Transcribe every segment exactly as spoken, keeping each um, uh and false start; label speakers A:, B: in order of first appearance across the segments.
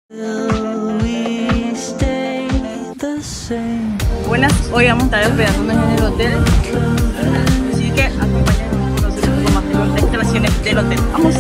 A: Buenas, hoy vamos a estar hospedándonos en el hotel, así que acompáñenme a conocer un poco más de las instalaciones del hotel. Vamos.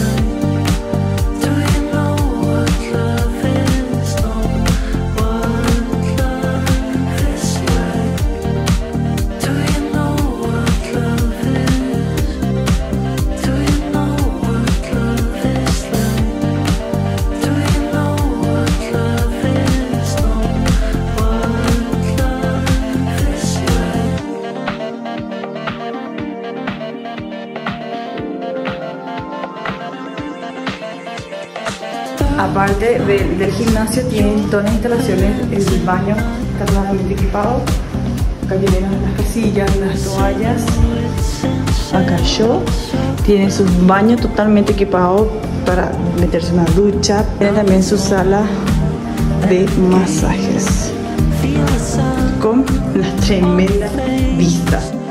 A: Aparte de, del gimnasio, tienen todas las instalaciones. El baño está totalmente equipado. Acá tienen las casillas, las toallas. Acá yo tiene su baño totalmente equipado para meterse en una ducha. Tiene también su sala de masajes con una tremenda vista.